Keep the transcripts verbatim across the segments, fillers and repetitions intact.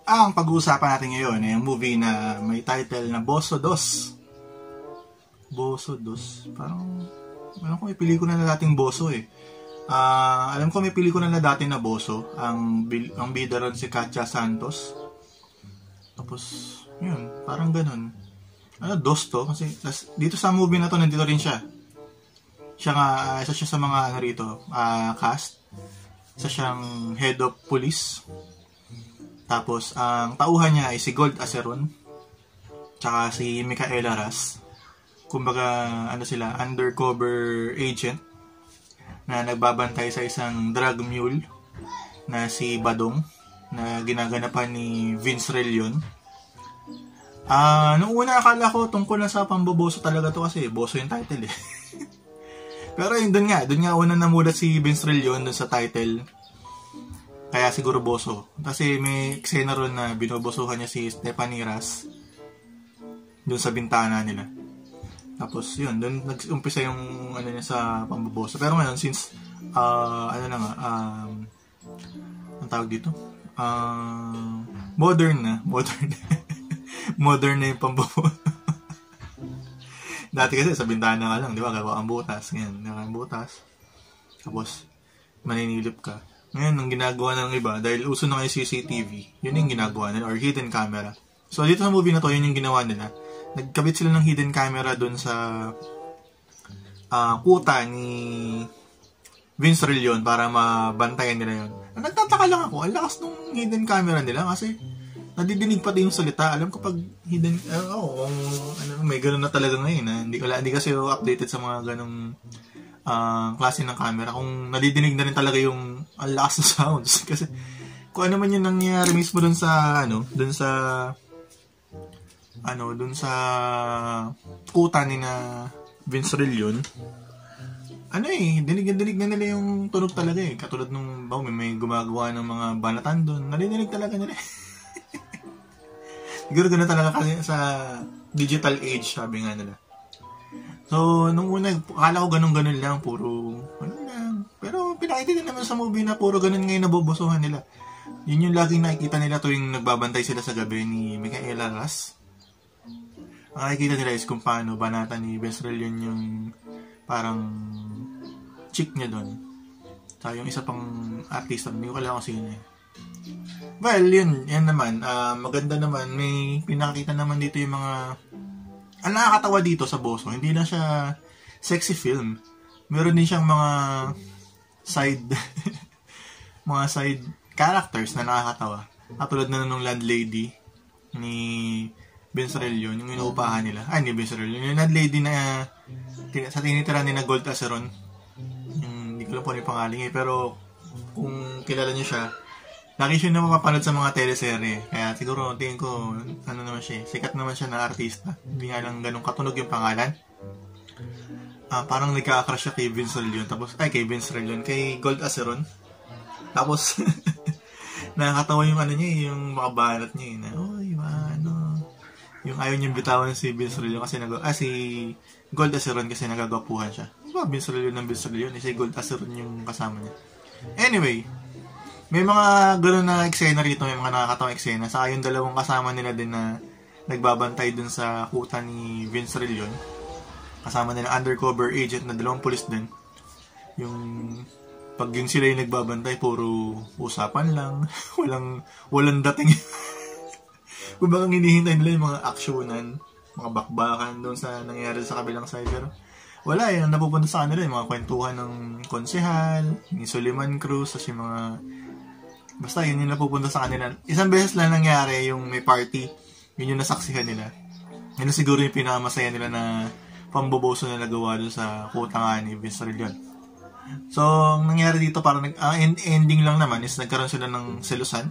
Ang pag-uusapan natin ngayon ay ang movie na may title na Boso Dos. Boso Dos? Parang, alam ko may pelikula na dating Boso eh. Uh, alam ko may pelikula na dati na Boso. Ang, ang bida ron si Katja Santos. Tapos, yun, parang ganun. Ano, Dos to? Kasi dito sa movie na to, nandito rin siya. Siya nga, uh, isa siya sa mga ano rito, uh, cast. Isa siyang head of police. Tapos, ang tauhan niya ay si Gold Aceron. Tsaka si Micaela Ras. Kumbaga, ano sila, undercover agent na nagbabantay sa isang drug mule na si Badong na ginaganapan ni Vince Relion. Ah, uh, nung una akala ko tungkol na sa pamboboso talaga to kasi boso yung title eh. Pero yun dun nga, dun nga una namulat si Vince Relion dun sa title. Kaya siguro boso. Kasi may eksena ron na binobosohan niya si Stephanie Ras dun sa bintana nila. Tapos yun, dun nag-umpisa yung ano niya sa pamboboso. Pero ngayon, since uh, ano na nga, um, ang tawag dito? Uh, modern na. Modern na. Modern na yung pamboboso. Dati kasi sa bintana ka lang, di ba? Gagawa ang butas. Ngayon, gagawa ang butas. Tapos, maninilip ka. Ngayon, ang ginagawa ng iba, dahil uso na kayo C C T V, yun yung ginagawa nila, or hidden camera. So, dito sa movie na to, yun yung ginawa nila. Nagkabit sila ng hidden camera dun sa uh, kuta ni Vince Relion para mabantayan nila yun. Nagtataka lang ako, ang lakas nung hidden camera nila kasi nadidinig pati yung salita. Alam ko pag hidden, uh, oh, um, ano, may ganun na talaga ngayon. Ha? Hindi, wala, hindi kasi updated sa mga ganung Uh, klase ng camera kung nadidinig na rin talaga yung ang lakas ng sounds kasi kung ano man yung nangyayari mismo dun sa ano dun sa ano dun sa kuta ni na Vince Relion, ano eh dinig-dinig na nila yung tunog talaga eh, katulad nung baw, may, may gumagawa ng mga banatan dun, nadidinig talaga nila. Siguro gano'n talaga kasi sa digital age, sabi nga nila. So, nung una, akala ko ganun-ganun lang, puro, ano lang. Pero, pinakita din naman sa movie na puro ganun ngayon nabobosohan nila. Yun yung laging nakikita nila tuwing nagbabantay sila sa gabi ni Micaela Ras. Ang nakikita nila is kung paano banatan ni Vince Relion yung parang chick niya doon. Sa yung isa pang artista, hindi ko alam kung sino eh. Well, yun, yan naman. Uh, maganda naman, may pinakita naman dito yung mga ang nakakatawa dito sa Boso, hindi lang siya sexy film. Meron din siyang mga side mga side characters na nakakatawa. Katulad na nung landlady ni Vince Relion, yung inuupahan nila. Ay, hindi Vince Relion. Yung landlady na sa tinitira ni na Gold Aceron. Yung, hindi ko lang po yung pangalan eh. Pero kung kilala niyo siya, lagi siya na mapapanood sa mga teleserye. Kaya siguro, tingin ko, ano naman siya, sikat naman siya na artista. Hindi nga lang ganun katunog yung pangalan. Ah, parang nagka-crush siya kay Vince Relion. Tapos, ay, kay Vince Relion, kay Gold Aceron. Tapos, nakakatawa yung ano niya, yung mga banat niya. Na, oy, ano, yung ayaw niyang bitawan si Vince Relion kasi nag- ah, si Gold Aceron kasi nagagapuhan siya. Diba, Vince Relion ng Vince Relion, eh, si Gold Aceron yung kasama niya. Anyway, may mga gano'n na eksena rito, may mga nakakatawang eksena. Saka yung dalawang kasama nila din na nagbabantay dun sa kuta ni Vince Relion. Kasama nila undercover agent na dalawang pulis din. Yung pag yung sila yung nagbabantay, puro usapan lang. walang walang dating. Kung bakang hinihintay nila yung mga aksyonan, mga bakbakan doon sa nangyayari sa kabilang side. Pero wala eh, napupunta sa kanila yung mga kwentuhan ng konsehal, yung Suliman Cruz, as yung mga basta yun yung napupunta sa kanila. Isang beses lang nangyari yung may party. Yun yung nasaksihan nila. Yun siguro yung pinakamasaya nila na pamboboso na nagawa doon sa kuta nga ni Vince Relion. So, ang nangyari dito, parang ang uh, ending lang naman is nagkaroon sila ng selusan.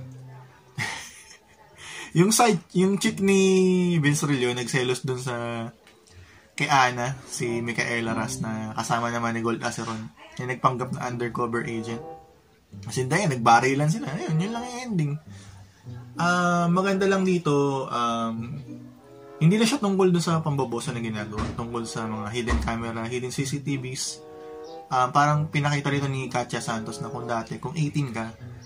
Yung side, yung chick ni Vince Relion nagselos doon sa kay Ana, si Micaela Ras na kasama naman ni Gold Aceron. Yung nagpanggap na undercover agent. Kasi dahil, nagbarilan sila. Ayun, yun lang yung ending. Uh, maganda lang dito, um, hindi na siya tungkol doon sa pambobosa na ginagawa. Tungkol sa mga hidden camera, hidden C C T Vs. Um, parang pinakita rito ni Katja Santos na kung dati, kung eighteen ka,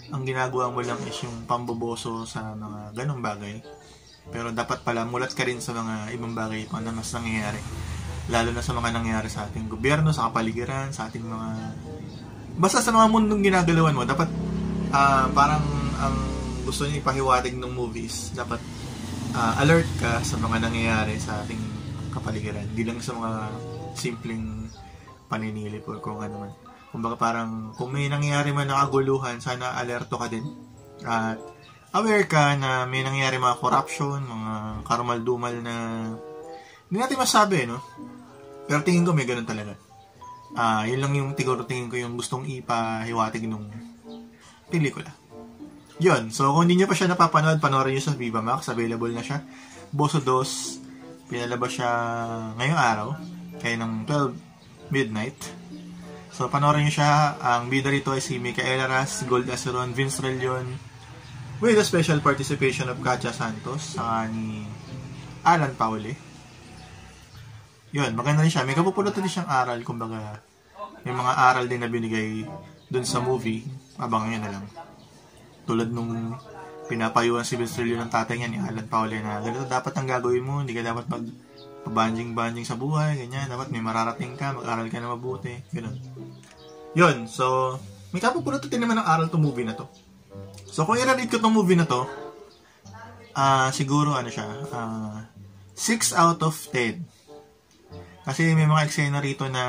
ang ginagawa mo lang is yung pamboboso sa mga ganong bagay. Pero dapat pala mulat ka rin sa mga ibang bagay pa na mas nangyayari. Lalo na sa mga nangyayari sa ating gobyerno, sa kapaligiran, sa ating mga... Basta sa mga mundong ginagalawan mo, dapat uh, parang ang gusto niya ipahiwatig ng movies, dapat uh, alert ka sa mga nangyayari sa ating kapaligiran. Hindi lang sa mga simpleng paninilip o kung ano man. Kumbaga parang kung may nangyayari man na kaguluhan, sana alerto ka din. At aware ka na may nangyayari mga corruption, mga karumal-dumal na hindi natin masabi, no? Pero tingin ko may ganun talaga. Ah, uh, yun lang yung tiguro tingin ko yung gustong ipahiwatig nung pelikula. Yun. So kung hindi niyo pa siya napapanood, panoorin niyo sa Viva Max. Available na siya. Boso dos. Pinalabas siya ngayong araw. Kaya ng twelve midnight. So, panoorin niyo siya. Ang bida rito ay si Micaela Ras, Gold Aceron, Vince Relion, with the special participation of Katja Santos, saka ni Alan Pauli. Yun, maganda rin siya. May kapupulot din siyang aral, kumbaga, may mga aral din na binigay dun sa movie. Abangan nyo na lang. Tulad nung pinapayuan si Vince Relion ng tatay niya ni Alan Pauli na ganito dapat ang gagawin mo, hindi ka dapat mag pabanjing-banjing sa buhay, ganyan. Dapat may mararating ka, mag-aral ka na mabuti. Ganun. Yun. So, may kapupulot din naman ng aral tong movie na to. So, kung i-rate ko tong movie na to, uh, siguro, ano siya, uh, six out of ten. Kasi may mga eksena rito na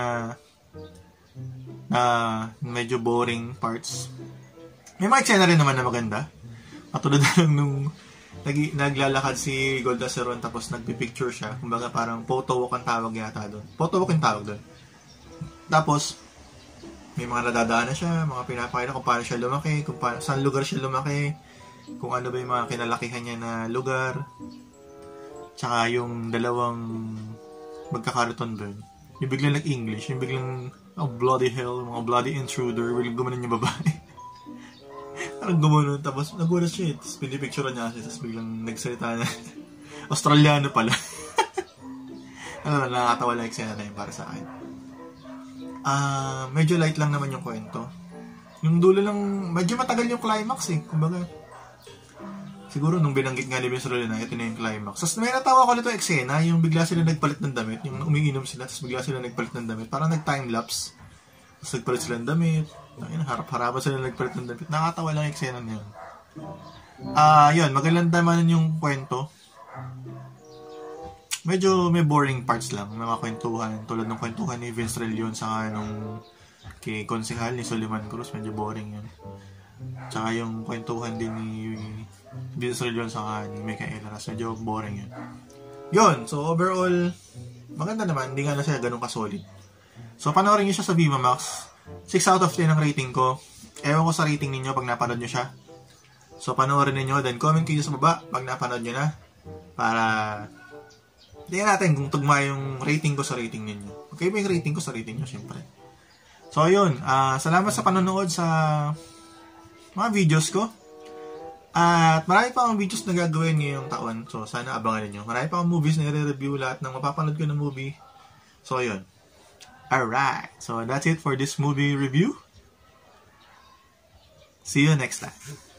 na medyo boring parts. May mga eksena rin naman na maganda. Katulad na lang nung Nag- naglalakad si Gold Aceron tapos nagpipicture siya. Kumbaga parang photo walk ang tawag yata doon. Photo walk ang tawag doon. Tapos, may mga nadadaanan siya, mga pinapakita kung paano siya lumaki, kung paano, saan lugar siya lumaki, kung ano ba yung mga kinalakihan niya na lugar. Tsaka yung dalawang magkakariton doon. Yung biglang nag-English, yung biglang, oh bloody hell, mga bloody intruder, biglang gumanon yung babae. Parang gumunon, tapos nagulat siya eh. Tapos pinipicture niya siya, tapos biglang nagsalita na. Australiano pala. Ano, nakakatawa lang eksena na yun para sa akin. Ah, uh, medyo light lang naman yung kwento. Yung dulo lang, medyo matagal yung climax eh. Kumbaga, siguro nung binanggit nga ni Vince Relion na ito na yung climax. Tapos may natawa ko nito eksena, yung bigla sila nagpalit ng damit, yung umiinom sila, tapos bigla sila nagpalit ng damit. Parang nag-time-lapse. Tapos nagpalit sila ng damit. Ayun, harap-harapan sila nagpalit ng damit. Nakatawa lang yung eksena niya. Ah, uh, yun, maganda naman yung kwento. Medyo may boring parts lang, mga kwentuhan. Tulad ng kwentuhan ni Vince Relion sa nung kay konsehal ni Soliman Cruz, medyo boring yun. Tsaka yung kwentuhan din ni Vince Relion sa ni Micaela Ras, medyo boring yun. Yun, so overall, maganda naman, hindi nga na siya ganun kasolid. So panoorin niyo siya sa Viva Max. six out of ten ang rating ko. Ewan ko sa rating ninyo pag napanood nyo siya. So panoorin niyo, then comment kayo sa baba pag napanood nyo na. Para tingnan natin kung tugma yung rating ko sa rating ninyo. Okay ba yung rating ko sa rating nyo, syempre. So ayun, uh, salamat sa panonood sa mga videos ko. At marami pa akong videos na gagawin ngayong taon. So sana abangan niyo. Marami pa akong movies na i-review, lahat ng mapapanood ko ng movie. So ayun. Alright, so that's it for this movie review. See you next time.